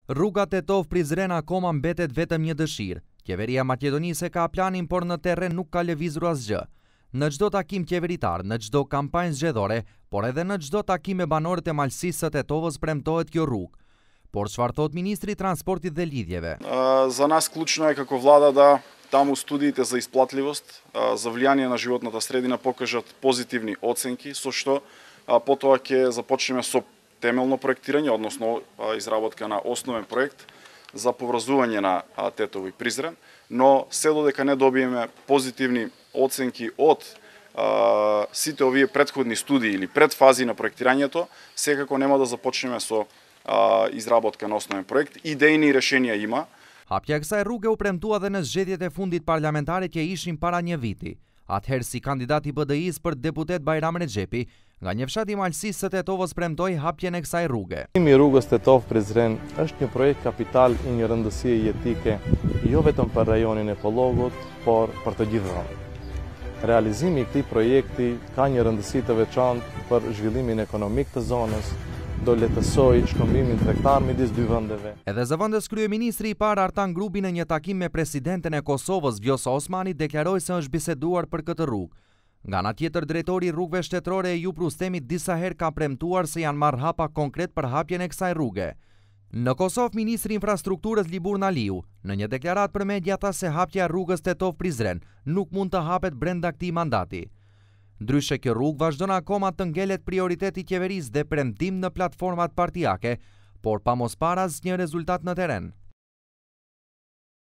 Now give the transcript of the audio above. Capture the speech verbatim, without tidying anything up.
Rruga Tetov-Prizren akoma mbetet vetëm një dëshirë. Qeveria Maqedonisë ka planin, por në terren nuk ka lëvizur asgjë. Në çdo takim qeveritar, në çdo kampanjë zgjedhore, por edhe në çdo takim me banorët e malësisë së Tetovës premtohet kjo rrugë. Por çfarë thot ministri i transportit dhe lidhjeve? За нас клучно е како влада да таму студиите за исплатливост, за влијание на животната средина покажат позитивни оценки, со што потоа ќе започнеме со темелно проектирање, односно изработка на основен проект за поврзување на Тетово и Призрен, но се додека не добиеме позитивни оценки од а, сите овие претходни студии или предфази на проектирањето, секако нема да започнеме со а, изработка на основен проект. Идејни решенија има. Hapja e kësaj rruge u premtua dhe në zgjedhjet e fundit parlamentare që ishin para një viti. Atëherë si kandidat i B D I-s për deputet Bajram Rexhepi, nga një fshat i malësisë së Tetovës premtoi hapjen e kësaj rruge. Hapimi i rrugës Tetov-Prizren është një projekt kapital i një rëndësie jetike, jo vetëm për rajonin e Pollogut, por për të gjithë vendin. Realizimi i këtij projekti ka një rëndësi të veçantë për zhvillimin ekonomik të zonës, do lehtësoj shkëmbimin tregtar midis dy vendeve. Edhe zëvendës kryeministri i parë Artan Grupi në një takim me presidenten e Kosovës Vjosa Osmani deklaroi se është biseduar për këtë rrugë. Nga ana tjetër, drejtori i rrugëve shtetërore e Ju Rustemi disa herë ka premtuar se janë marrë hapa konkret për hapjen e kësaj rruge. Në Kosovë, ministri i infrastrukturës Libur Naliu në një deklaratë për media tha se hapja e rrugës Tetov-Prizren nuk mund të hapet brenda këtij mandati. Ndryshe, kjo rrugë vazhdon akoma të ngelet prioriteti i qeverisë dhe premtim në platformat partijake, por pa mos para asnjë rezultat në terren.